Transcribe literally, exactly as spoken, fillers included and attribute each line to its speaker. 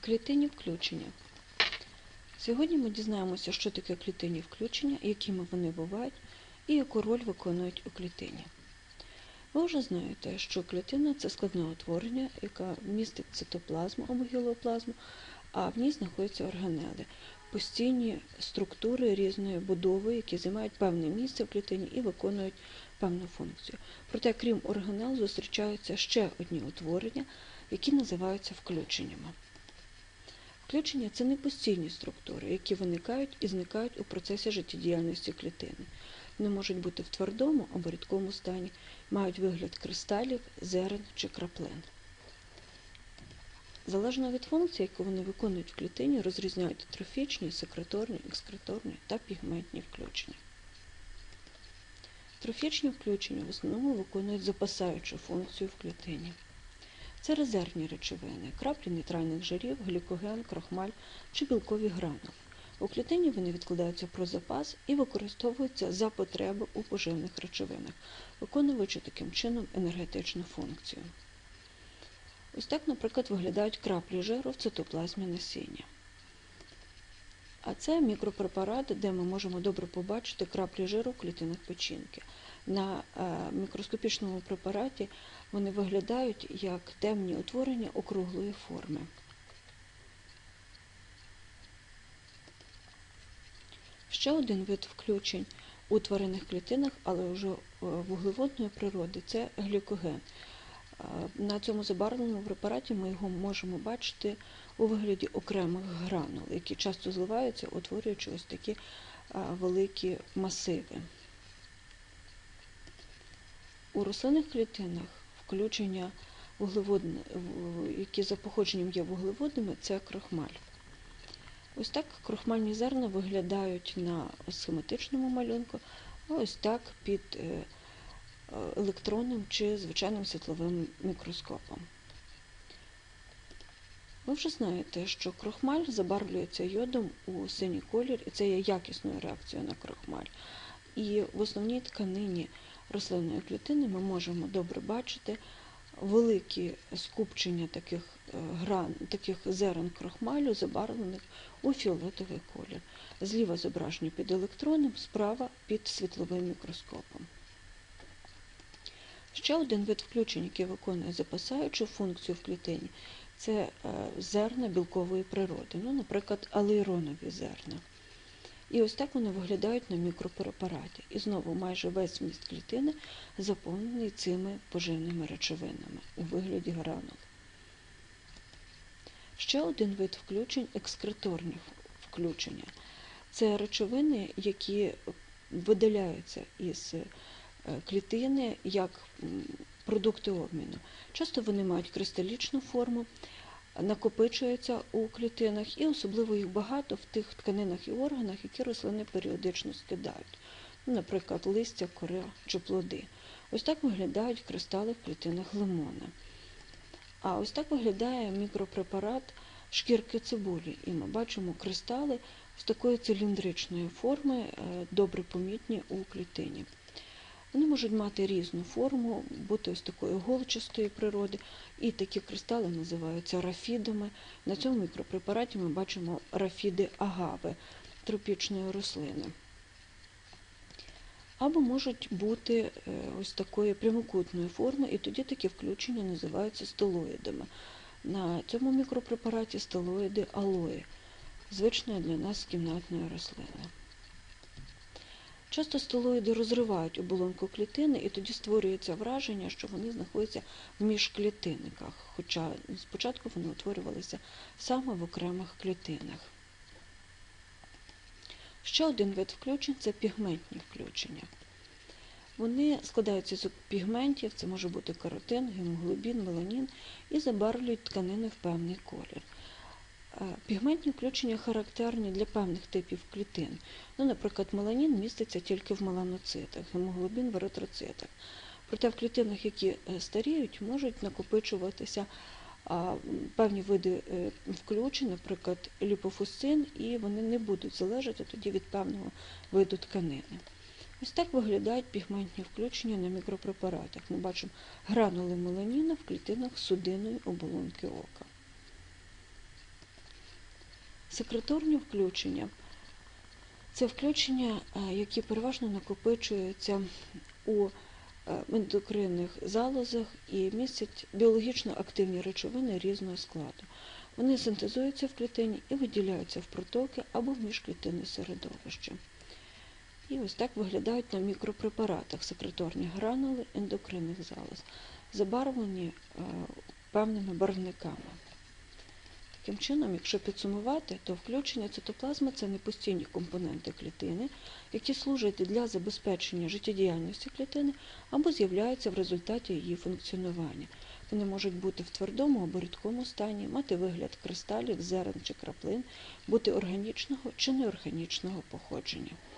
Speaker 1: Клітинні включення. Сьогодні ми дізнаємося, що таке клітинні включення, якими вони бувають і яку роль виконують у клітині. Ви вже знаєте, що клітина – це складне утворення, яке містить цитоплазму або гілоплазму, а в ній знаходяться органели – постійні структури різної будови, які займають певне місце в клітині і виконують певну функцію. Проте, крім органел, зустрічаються ще одні утворення, які називаються включеннями. Включення – це непостійні структури, які виникають і зникають у процесі життєдіяльності клітини. Вони можуть бути в твердому або рідкому стані, мають вигляд кристалів, зерен чи краплин. Залежно від функцій, яку вони виконують в клітині, розрізняють трофічні, секреторні, екскреторні та пігментні включення. Трофічні включення в основному виконують запасаючу функцію в клітині. Це резервні речовини – краплі нейтральних жирів, глікоген, крохмаль чи білкові гранули. У клітині вони відкладаються про запас і використовуються за потреби у поживних речовинах, виконуючи таким чином енергетичну функцію. Ось так, наприклад, виглядають краплі жиру в цитоплазмі насіння. А це мікропрепарат, де ми можемо добре побачити краплі жиру в клітинах печінки. На мікроскопічному препараті вони виглядають як темні утворення округлої форми. Ще один вид включень у тваринних клітинах, але вже вуглеводної природи – це глікоген. На цьому забарвленому препараті ми його можемо бачити у вигляді окремих гранул, які часто зливаються, утворюючи ось такі великі масиви. У рослинних клітинах включення, які за походженням є вуглеводними, це крохмаль. Ось так крохмальні зерна виглядають на схематичному малюнку, а ось так під електронним чи звичайним світловим мікроскопом. Ви вже знаєте, що крохмаль забарвлюється йодом у синій колір, і це є якісною реакцією на крохмаль. І в основній тканині рослинної клітини ми можемо добре бачити великі скупчення таких, гран, таких зерен крохмалю, забарвлених у фіолетовий колір. Зліва зображені під електронним, справа під світловим мікроскопом. Ще один вид включень, який виконує запасаючу функцію в клітині, це зерна білкової природи, ну, наприклад, алейронові зерна. І ось так вони виглядають на мікропрепараті. І знову майже весь вміст клітини заповнений цими поживними речовинами у вигляді гранул. Ще один вид включень – екскреторні включення. Це речовини, які видаляються із клітини як продукти обміну. Часто вони мають кристалічну форму, накопичуються у клітинах і особливо їх багато в тих тканинах і органах, які рослини періодично скидають. Наприклад, листя, кора чи плоди. Ось так виглядають кристали в клітинах лимона. А ось так виглядає мікропрепарат шкірки цибулі. І ми бачимо кристали з такої циліндричної форми, добре помітні у клітині. Вони можуть мати різну форму, бути ось такої голчастої природи, і такі кристали називаються рафідами. На цьому мікропрепараті ми бачимо рафіди агави, тропічної рослини. Або можуть бути ось такої прямокутної форми, і тоді такі включення називаються стелоїдами. На цьому мікропрепараті стелоїди алої, звичної для нас кімнатної рослини. Часто стелоїди розривають оболонку клітини, і тоді створюється враження, що вони знаходяться в міжклітинниках, хоча спочатку вони утворювалися саме в окремих клітинах. Ще один вид включень – це пігментні включення. Вони складаються з пігментів, це може бути каротин, гемоглобін, меланін, і забарвлюють тканини в певний колір. Пігментні включення характерні для певних типів клітин. Ну, наприклад, меланін міститься тільки в меланоцитах, гемоглобін – в еритроцитах. Проте в клітинах, які старіють, можуть накопичуватися певні види включень, наприклад, ліпофусцин, і вони не будуть залежати тоді від певного виду тканини. Ось так виглядають пігментні включення на мікропрепаратах. Ми бачимо гранули меланіну в клітинах судинної оболонки ока. Секреторні включення – це включення, які переважно накопичуються у ендокринних залозах і містять біологічно активні речовини різного складу. Вони синтезуються в клітині і виділяються в протоки або в міжклітинне середовище. І ось так виглядають на мікропрепаратах секреторні гранули ендокринних залоз, забарвлені е, певними барвниками. Таким чином, якщо підсумувати, то включення цитоплазми – це непостійні компоненти клітини, які служать для забезпечення життєдіяльності клітини або з'являються в результаті її функціонування. Вони можуть бути в твердому або рідкому стані, мати вигляд кристалів, зерен чи краплин, бути органічного чи неорганічного походження.